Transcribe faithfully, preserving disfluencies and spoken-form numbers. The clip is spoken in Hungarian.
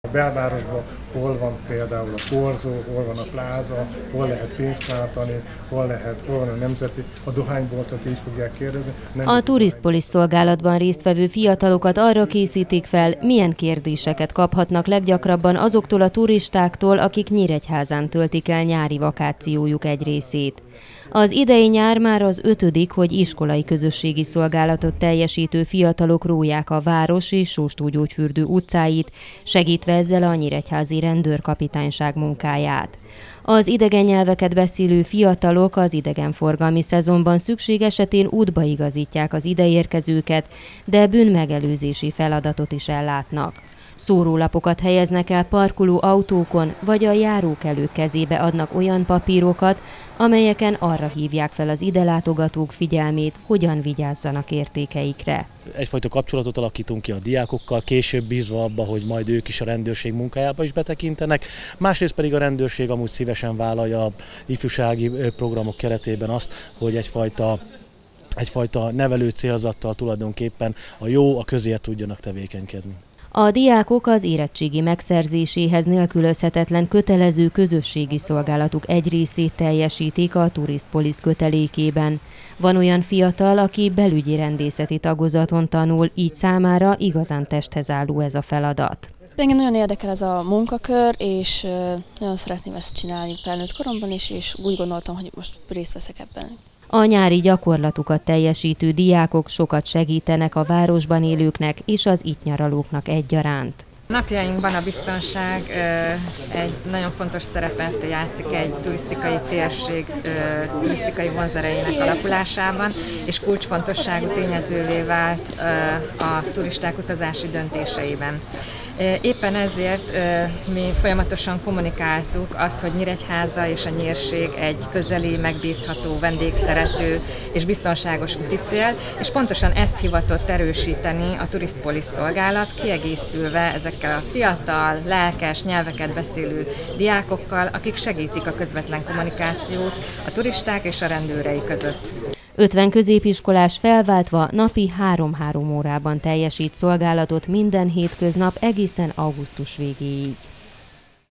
A belvárosban hol van például a korzó, hol van a pláza, hol lehet pénzt váltani, hol lehet, hol van a nemzeti, a dohányboltot így fogják kérdezni. Nem a Touristpolis szolgálatban résztvevő fiatalokat arra készítik fel, milyen kérdéseket kaphatnak leggyakrabban azoktól a turistáktól, akik Nyíregyházán töltik el nyári vakációjuk egy részét. Az idei nyár már az ötödik, hogy iskolai közösségi szolgálatot teljesítő fiatalok róják a város és Sóstógyógyfürdő utcáit, segítve ezzel a nyíregyházi rendőrkapitányság munkáját. Az idegen nyelveket beszélő fiatalok az idegenforgalmi szezonban szükség esetén útba igazítják az ideérkezőket, de bűnmegelőzési feladatot is ellátnak. Szórólapokat helyeznek el parkoló autókon, vagy a járókelők kezébe adnak olyan papírokat, amelyeken arra hívják fel az idelátogatók figyelmét, hogyan vigyázzanak értékeikre. Egyfajta kapcsolatot alakítunk ki a diákokkal, később bízva abba, hogy majd ők is a rendőrség munkájába is betekintenek. Másrészt pedig a rendőrség amúgy szívesen vállalja a ifjúsági programok keretében azt, hogy egyfajta egyfajta nevelő célzattal tulajdonképpen a jó, a közért tudjanak tevékenykedni. A diákok az érettségi megszerzéséhez nélkülözhetetlen kötelező közösségi szolgálatuk egy részét teljesítik a Touristpolis kötelékében. Van olyan fiatal, aki belügyi rendészeti tagozaton tanul, így számára igazán testhez álló ez a feladat. Engem nagyon érdekel ez a munkakör, és nagyon szeretném ezt csinálni felnőtt koromban is, és úgy gondoltam, hogy most részt veszek ebben. A nyári gyakorlatukat teljesítő diákok sokat segítenek a városban élőknek és az itt nyaralóknak egyaránt. Napjainkban a biztonság egy nagyon fontos szerepet játszik egy turisztikai térség, turisztikai vonzerejének alakulásában, és kulcsfontosságú tényezővé vált a turisták utazási döntéseiben. Éppen ezért mi folyamatosan kommunikáltuk azt, hogy Nyíregyháza és a nyírség egy közeli, megbízható, vendégszerető és biztonságos úti cél, és pontosan ezt hivatott erősíteni a Touristpolis szolgálat, kiegészülve ezekkel a fiatal, lelkes, nyelveket beszélő diákokkal, akik segítik a közvetlen kommunikációt a turisták és a rendőrei között. ötven középiskolás felváltva napi három-három órában teljesít szolgálatot minden hétköznap egészen augusztus végéig.